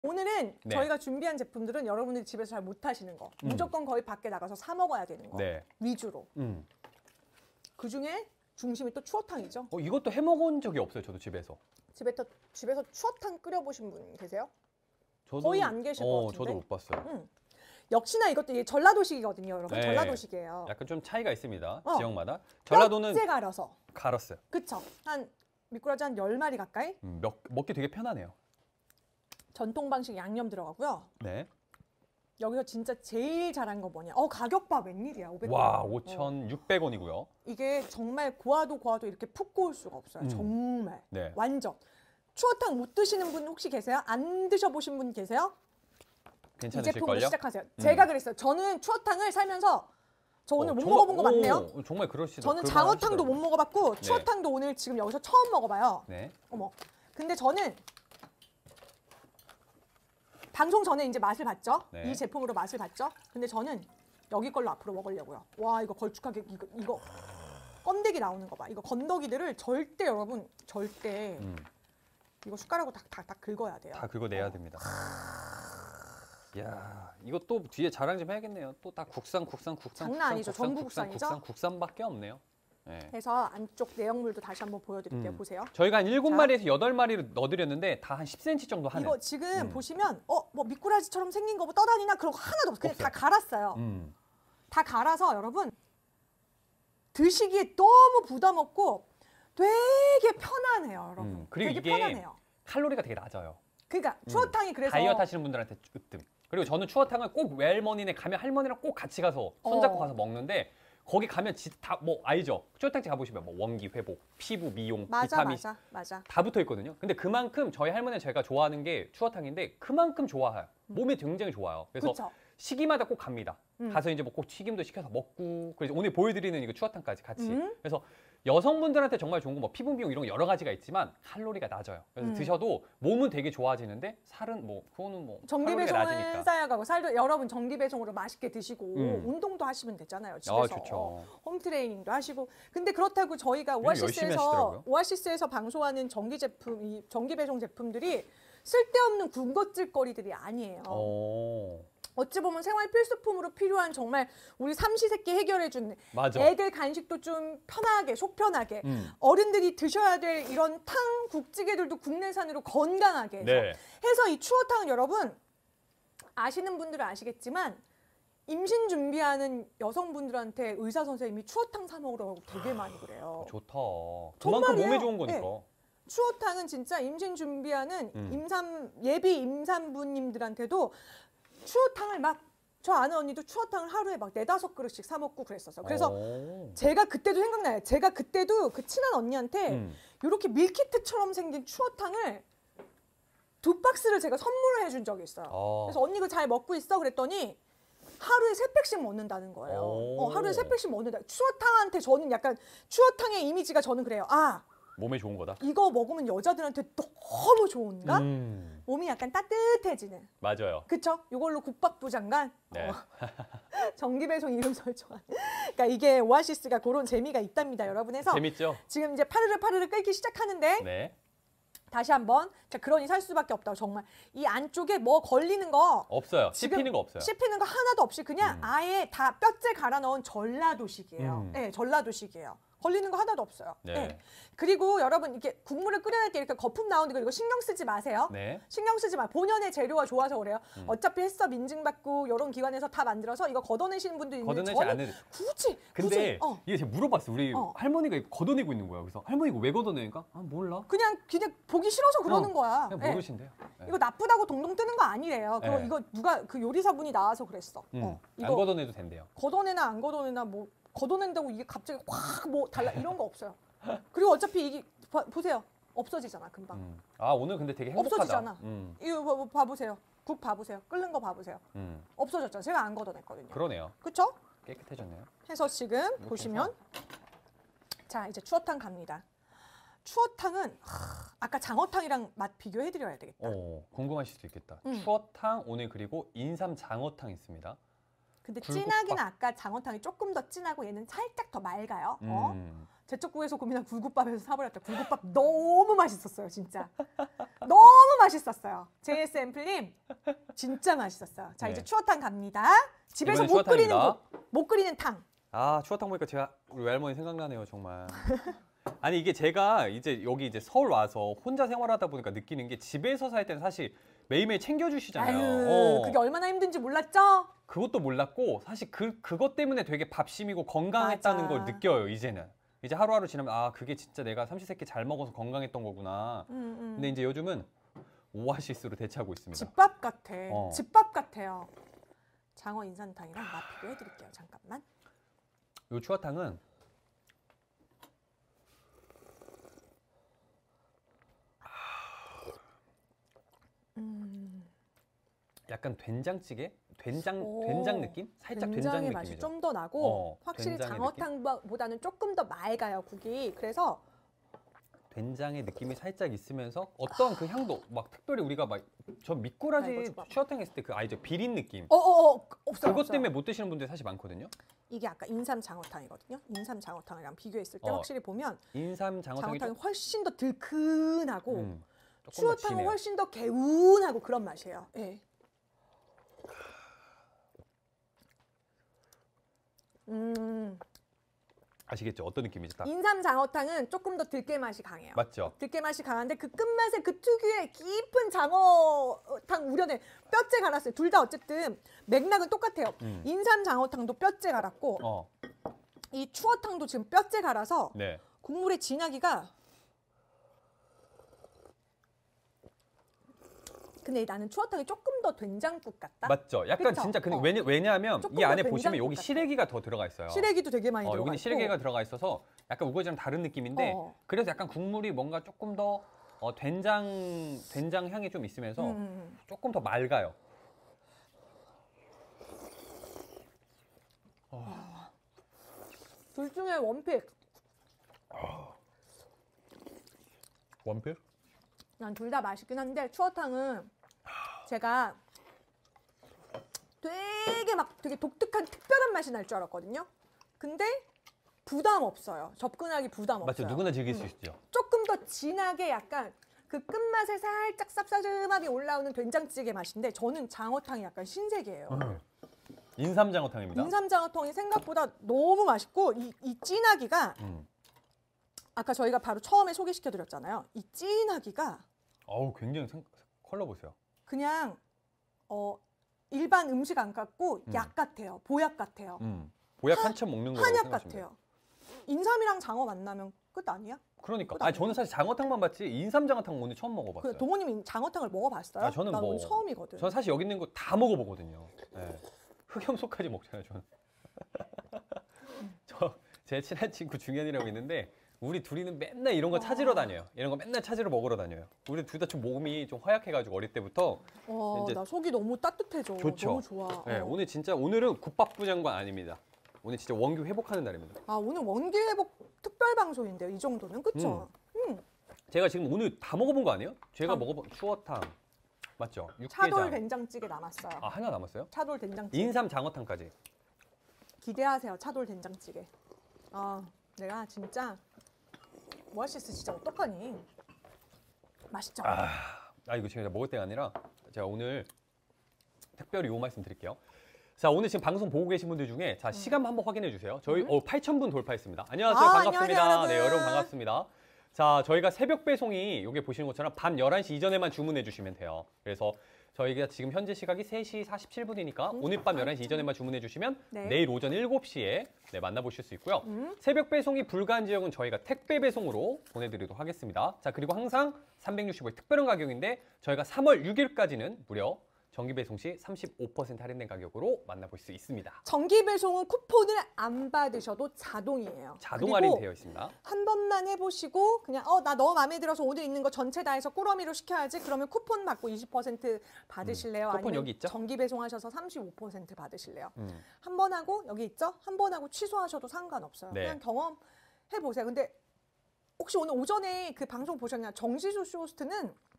오늘은 네. 저희가 준비한 제품들은 여러분들이 집에서 잘 못하시는 거. 무조건 거의 밖에 나가서 사 먹어야 되는 거. 네. 위주로. 그중에 중심이 또 추어탕이죠. 이것도 해 먹은 적이 없어요. 저도 집에서. 집에서 추어탕 끓여보신 분 계세요? 저도, 거의 안 계실 것 같은데. 저도 못 봤어요. 역시나 이것도 이게 전라도식이거든요, 여러분. 네. 전라도식이에요. 약간 좀 차이가 있습니다. 어. 지역마다. 전라도는 뼈째 갈아서. 갈았어요. 그쵸? 미꾸라지 한 10마리 가까이? 먹기 되게 편하네요. 전통 방식 양념 들어가고요. 네. 여기서 진짜 제일 잘한 거 뭐냐? 가격 봐, 웬일이야? 500원. 와, 5,600원이고요. 이게 정말 고와도 이렇게 푹 고울 수가 없어요. 정말. 네. 완전. 추어탕 못 드시는 분 혹시 계세요? 안 드셔보신 분 계세요? 이 제품으로 괜찮으실걸요? 시작하세요. 제가 그랬어요. 저는 추어탕을 살면서 저 오늘 못 먹어본 거 맞네요. 정말 그러시죠. 저는 장어탕도 못 먹어봤고 네. 추어탕도 오늘 지금 여기서 처음 먹어봐요. 네. 어머. 근데 저는 방송 전에 이제 맛을 봤죠. 네. 이 제품으로 맛을 봤죠. 근데 저는 여기 걸로 앞으로 먹으려고요. 와, 이거 걸쭉하게 이거 껌데기 나오는 거 봐. 이거 건더기들을 절대 여러분 절대 이거 숟가락으로 다 긁어야 돼요. 다 긁어내야 됩니다. 이야, 이거 또 뒤에 자랑 좀 해야겠네요. 또 다 국산. 장난 아니죠. 전부 국산이죠? 국산밖에 없네요. 네. 그래서 안쪽 내용물도 다시 한번 보여드릴게요. 보세요. 저희가 한 7마리에서 8마리를 넣어드렸는데 다 한 10cm 정도 하는. 이거 지금 보시면 뭐 미꾸라지처럼 생긴 거 뭐 떠다니나 그런 거 하나도 없어요. 그냥 없어요. 다 갈았어요. 다 갈아서 여러분 드시기에 너무 부담 없고 되게 편안해요, 여러분. 그리고 되게 이게 편안해요. 칼로리가 되게 낮아요. 그러니까 추어탕이 그래서 다이어트 하시는 분들한테 으뜸. 그리고 저는 추어탕을 꼭 외할머니네 가면 할머니랑 꼭 같이 가서 손잡고 가서 먹는데 거기 가면 다 뭐 알죠? 추어탕집 가보시면 뭐 원기 회복, 피부 미용, 비타민 맞아. 다 붙어 있거든요. 근데 그만큼 저희 할머니는 제가 좋아하는 게 추어탕인데 그만큼 좋아해요. 몸에 굉장히 좋아요. 그래서 그쵸? 시기마다 꼭 갑니다. 가서 이제 뭐 꼭 튀김도 시켜서 먹고 그래서 오늘 보여드리는 이거 추어탕까지 같이. 그래서 여성분들한테 정말 좋은 거 뭐 피부 미용 이런 거 여러 가지가 있지만 칼로리가 낮아요. 그래서 드셔도 몸은 되게 좋아지는데 살은 뭐 그거는 뭐 칼로리가 전기배송은 낮으니까. 쌓여가고 살도 여러분 전기배송으로 맛있게 드시고 운동도 하시면 되잖아요. 집에서 좋죠. 홈트레이닝도 하시고. 근데 그렇다고 저희가 열심히 하시더라고요. 오아시스에서 방송하는 전기 제품, 이 전기배송 제품들이 쓸데없는 군것질거리들이 아니에요. 어찌 보면 생활 필수품으로 필요한 정말 우리 삼시세끼 해결해주는 맞아. 애들 간식도 좀 편하게 속 편하게 어른들이 드셔야 될 이런 탕 국찌개들도 국내산으로 건강하게 해서, 네. 해서 이 추어탕은 여러분 아시는 분들은 아시겠지만 임신 준비하는 여성분들한테 의사 선생님이 추어탕 사 먹으라고 되게 많이 그래요. 좋다. 그만큼 정말이에요. 몸에 좋은 거니까. 네. 추어탕은 진짜 임신 준비하는 예비 임산부님들한테도 추어탕을 저 아는 언니도 추어탕을 하루에 막 4-5그릇씩 사 먹고 그랬었어요. 그래서 제가 그때도 생각나요. 제가 그때도 그 친한 언니한테 이렇게 밀키트처럼 생긴 추어탕을 2박스를 제가 선물을 해준 적이 있어요. 그래서 언니 이거 잘 먹고 있어? 그랬더니 하루에 3팩씩 먹는다는 거예요. 하루에 3팩씩 먹는다. 추어탕한테 저는 약간 추어탕의 이미지가 저는 그래요. 몸에 좋은 거다. 이거 먹으면 여자들한테 너무 좋은가? 몸이 약간 따뜻해지는. 맞아요. 그쵸? 이걸로 국밥부 장관. 네. 전기배송 이름 설정한. 그러니까 이게 오아시스가 그런 재미가 있답니다, 여러분. 해서 재밌죠? 지금 이제 파르르 끓기 시작하는데 네. 다시 한번 그러니 살 수밖에 없다고. 정말 이 안쪽에 뭐 걸리는 거 없어요. 지금 씹히는 거 없어요. 씹히는 거 하나도 없이 그냥 아예 다 뼈째 갈아 넣은 전라도식이에요. 네, 전라도식이에요. 걸리는 거 하나도 없어요. 네. 네. 그리고 여러분 이렇게 국물을 끓여낼 때 이렇게 거품 나오는 거 이거 신경 쓰지 마세요. 네. 신경 쓰지 마. 본연의 재료가 좋아서 그래요. 어차피 해썹 인증받고 이런 기관에서 다 만들어서 이거 걷어내시는 분도 있는데 걷어내지 저는 않는. 굳이 근데 이게 제가 물어봤어요. 우리 할머니가 이거 걷어내고 있는 거예요. 그래서 할머니 이거 왜 걷어내니까? 몰라. 그냥 보기 싫어서 그러는 거야. 그냥 네. 모르신대요. 네. 이거 나쁘다고 동동 뜨는 거 아니래요. 그거 네. 이거 누가 그 요리사분이 나와서 그랬어. 안 이거 걷어내도 된대요. 걷어내나 안 걷어내나 뭐 걷어낸다고 이게 갑자기 확 뭐 달라 이런 거 없어요. 그리고 어차피 이게 보세요. 없어지잖아 금방. 오늘 근데 되게 행복하다. 없어지잖아. 이거 봐보세요. 국 봐보세요. 끓는 거 봐보세요. 없어졌잖아. 제가 안 걷어냈거든요. 그러네요. 그쵸? 깨끗해졌네요. 해서 지금 보시면 자 이제 추어탕 갑니다. 추어탕은 아까 장어탕이랑 맛 비교해드려야 되겠다. 궁금하실 수도 있겠다. 추어탕 오늘 그리고 인삼 장어탕 있습니다. 근데 굴국밥. 진하기는 아까 장어탕이 조금 더 진하고 얘는 살짝 더 맑아요. 제철국에서 고민한 굴국밥에서 사버렸죠. 굴국밥 너무 맛있었어요, 진짜. 너무 맛있었어요. JS 앰플님 진짜 맛있었어요. 자, 네. 이제 추어탕 갑니다. 집에서 이번엔 못 끓이는 추어탕입니다. 못 끓이는 탕. 아, 추어탕 보니까 제가 우리 외할머니 생각나네요, 정말. 아니 이게 제가 이제 여기 이제 서울 와서 혼자 생활하다 보니까 느끼는 게 집에서 살 때는 사실 매일매일 챙겨주시잖아요. 아유, 그게 얼마나 힘든지 몰랐죠? 그것도 몰랐고 사실 그것 때문에 되게 밥심이고 건강했다는 맞아. 걸 느껴요, 이제는. 이제 하루하루 지나면 아, 그게 진짜 내가 삼시세끼 잘 먹어서 건강했던 거구나. 근데 이제 요즘은 오아시스로 대체하고 있습니다. 집밥 같아. 집밥 같아요. 장어 인삼탕이랑 맛 비교해드릴게요. 잠깐만. 요 추어탕은 약간 된장찌개? 된장 느낌? 살짝 된장 된장의 맛이 느낌이죠. 좀 더 나고 확실히 된장의 장어탕보다는 조금 더 맑아요, 국이. 그래서 된장의 느낌이 살짝 있으면서 어떤 그 향도 막 특별히 우리가 막 저 나 이거 미꾸라지 줘봐. 추어탕 했을 때 그 알죠? 비린 느낌. 없어요. 그것 없어요. 때문에 못 드시는 분들이 사실 많거든요. 이게 아까 인삼 장어탕이거든요. 인삼 장어탕이랑 비교했을 때 어. 확실히 보면 인삼 장어탕이 장어탕이 훨씬 더 들큰하고 조금 더 추어탕은 진해요. 훨씬 더 개운하고 그런 맛이에요. 예. 아시겠죠? 어떤 느낌이죠? 딱 인삼 장어탕은 조금 더 들깨 맛이 강해요. 맞죠? 들깨 맛이 강한데 그 끝맛에 그 특유의 깊은 장어탕 우려내 뼈째 갈았어요. 둘 다 어쨌든 맥락은 똑같아요. 인삼 장어탕도 뼈째 갈았고 이 추어탕도 지금 뼈째 갈아서 네. 국물의 진하기가 근데 나는 추어탕이 조금 더 된장국 같다. 맞죠? 약간 그쵸? 진짜 근데 왜냐하면 조금 이 더 안에 보시면 된장국 여기 같아요. 시래기가 더 들어가 있어요. 시래기도 되게 많이 들어가 여기는 있고. 시래기가 들어가 있어서 약간 우거지랑 다른 느낌인데 어. 그래서 약간 국물이 뭔가 조금 더 된장 향이 좀 있으면서 조금 더 맑아요. 둘 중에 원픽. 원필? 난 둘 다 맛있긴 한데 추어탕은 제가 되게 독특한 특별한 맛이 날 줄 알았거든요. 근데 부담 없어요. 접근하기 부담 맞죠? 없어요. 누구나 즐길 수 있죠. 조금 더 진하게 약간 그 끝맛에 살짝 쌉싸름함이 올라오는 된장찌개 맛인데 저는 장어탕이 약간 신세계예요. 인삼 장어탕입니다. 인삼 장어탕이 생각보다 너무 맛있고 이 진하기가 아까 저희가 바로 처음에 소개시켜드렸잖아요. 이 진하기가 어우, 굉장히 컬러 보세요. 그냥 일반 음식 안 같고 약 같아요. 보약 같아요. 보약 한참 먹는 거라고 한약 생각하시면 돼요. 같아요. 인삼이랑 장어 만나면 끝 아니야? 그러니까. 끝 아니 저는 사실 장어탕만 봤지 인삼 장어탕 오늘 처음 그 먹어봤어요. 동호님이 장어탕을 먹어봤어요? 아, 저는 나 뭐 오늘 처음이거든. 저는 사실 여기 있는 거 다 먹어보거든요. 네. 흑염소까지 먹잖아요, 저는. 제 친한 친구 중현이라고 있는데 우리 둘이는 맨날 이런 거 찾으러 다녀요. 이런 거 맨날 찾으러 먹으러 다녀요. 우리 둘 다 좀 몸이 좀 허약해가지고 어릴 때부터. 이제 나 속이 너무 따뜻해져. 좋죠. 너무 좋아. 네, 오늘은 국밥부 장관 아닙니다. 오늘 진짜 원기 회복하는 날입니다. 오늘 원기 회복 특별 방송인데요. 이 정도는 그쵸? 제가 지금 오늘 다 먹어본 거 아니에요? 제가 먹어본 추어탕 맞죠? 차돌 육개장. 된장찌개 남았어요. 아, 하나 남았어요? 차돌 된장찌개. 인삼 장어탕까지. 기대하세요. 차돌 된장찌개. 내가 진짜 오아시스 진짜 어떡하니? 맛있죠? 이거 제가 먹을 때가 아니라 제가 오늘 특별히 요 말씀 드릴게요. 자, 오늘 지금 방송 보고 계신 분들 중에 자, 시간 한번 확인해 주세요. 저희 8,000분 돌파했습니다. 안녕하세요. 반갑습니다. 안녕하세요, 네, 여러분. 여러분 반갑습니다. 자, 저희가 새벽 배송이 여기 보시는 것처럼 밤 11시 이전에만 주문해 주시면 돼요. 그래서 저희가 지금 현재 시각이 3시 47분이니까 오늘 밤 11시 이전에만 주문해 주시면 네. 내일 오전 7시에 만나보실 수 있고요. 새벽 배송이 불가한 지역은 저희가 택배 배송으로 보내드리도록 하겠습니다. 자, 그리고 항상 365의 특별한 가격인데 저희가 3월 6일까지는 무려 정기 배송 시 35% 할인된 가격으로 만나볼 수 있습니다. 정기 배송은 쿠폰을 안 받으셔도 자동이에요. 자동 그리고 할인되어 있습니다. 한 번만 해보시고 그냥 나 너무 마음에 들어서 오늘 있는 거 전체 다 해서 꾸러미로 시켜야지. 그러면 쿠폰 받고 20% 받으실래요? 쿠폰 아니면 여기 있죠? 정기 배송하셔서 35% 받으실래요? 한 번 하고 여기 있죠? 한 번 하고 취소하셔도 상관없어요. 네. 그냥 경험해 보세요. 근데 혹시 오늘 오전에 그 방송 보셨냐? 정지수 쇼호스트는